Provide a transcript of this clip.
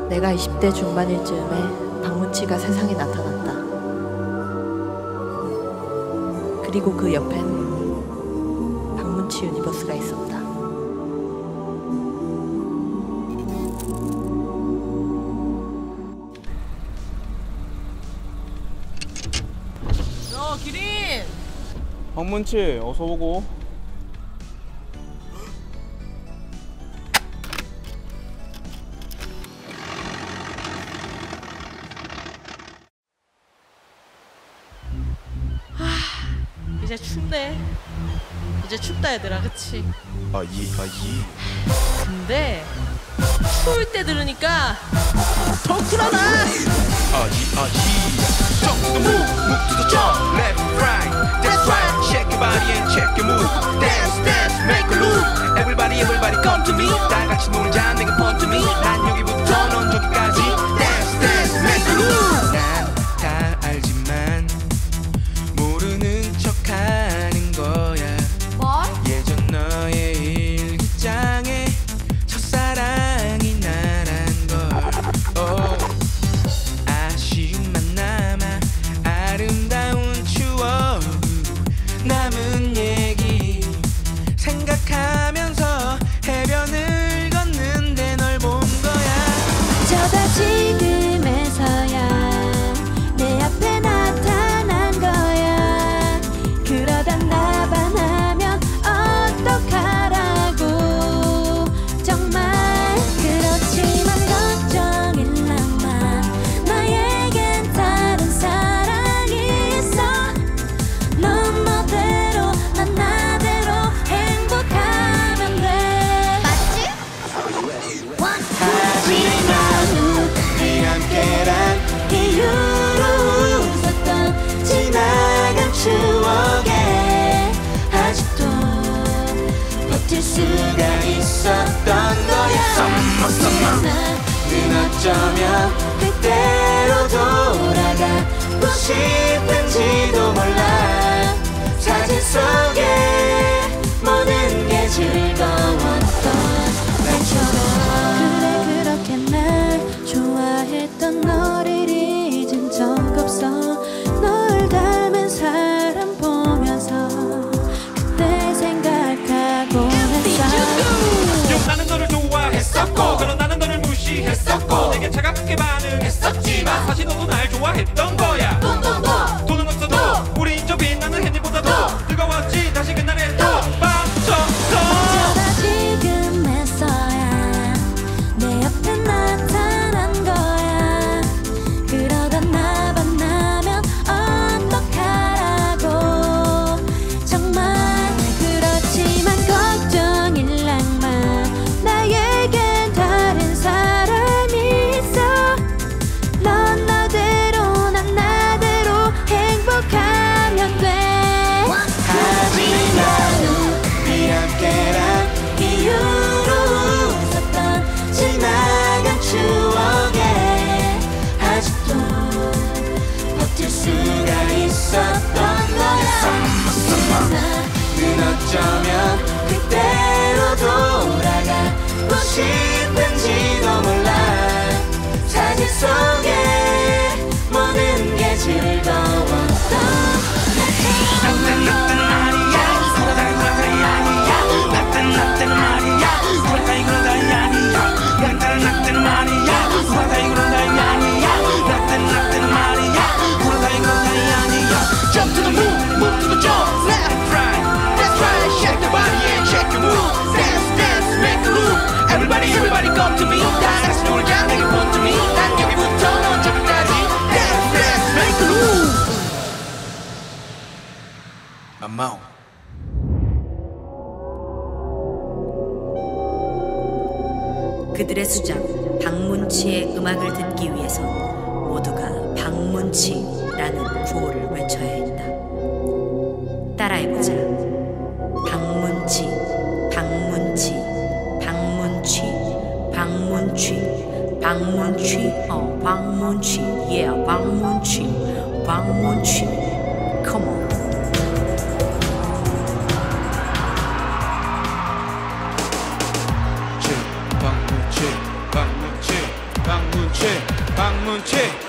내가 20대 중반일 즈음에 박문치가 세상에 나타났다. 그리고 그 옆엔 박문치 유니버스가 있었다. 기린! 박문치 어서 오고. 이제 춥네. 이제 춥다 얘들아, 그치? 근데 추울 때 들으니까 더 쿨하다. Jump to the move, move to the jump, left, right, that's right. Shake your body and check your move. Dance, dance, make a move. Everybody, everybody, come to me. 다 같이 놀자, 내가 point to me. 난 여기부터 넌 저기까지. Dance, dance, make a move. 난 다 알지만 모르는 척하는 거야. 뭘? 예전 너의 일기장에 첫사랑이 나란 걸. 아쉬움만 남아 아름다운 추억으로 남은 얘기 생각하면서 해변을 걷는데 널 본 거야. 어쩌다 지금에서야 내 앞에 나타난 거야. 그러다 나 반하면 어떡하라고. 정말 그렇지만 걱정일 낭만 나에겐 다른 사랑이 있어. 넌 너대로 난 나대로 행복하면 돼. 맞지? 하지만 우리 함께란 이유로 웃었던 지나간 추억에 아직도 버틸 수가 있었던 거야. 는 어쩌면 그때로 돌아가고 싶은지도 몰라. 사진 속에 모든 게 즐거웠던 날처럼. 그래 그렇게 날 좋아했던 너를 잊은 적 없어. 널 닮은 사람 보면서 그때 생각하고 했어. 나는 너를 좋아했었고 그런 나는 너를 무시했었고 내게 차갑게 반응했었지만 사실 너도 날 좋아했던 거야. 돈은 없어도 우리 인조 빛나는 햇빛보다도 뜨거웠지. 다시 그날에 또 맞췄어. 어쩌다 지금에서야 내 옆에 나타난 거야. 그러다 나 만나면 어떡하라고. 정말 그렇지만 걱정일 낭만 나에겐 다른 사람이 있어. 넌 너대로 난 나대로 행복하면 돼. 하지만 우리 함께란 이유로 웃었던 지나간 추억에 아직도 버틸 수가 있었던 거야. 는 어쩌면 그때로 돌아가고 싶은지도 몰라. 사진 속에 모든 게 즐거웠던 Jump to the move, move to the jump, left, right, that's right. Shake your body and check your move. Dance, dance, make a move. Everybody, everybody, come to me. 다 같이 놀자, 내게 point to me. 난 여기부터 넌 저기까지. Dance, dance, make a move. I'm out. 그들의 수장 박문치의 음악을 듣기 위해선 모두가 박문치라는 구호를 외쳐야 했다. 따라해보자. 박문치, 박문치, 박문치, 박문치, 박문치, 박문치, yeah, 박문치, 박문치. Come on. 박문치, 박문치, 박문치. 방문치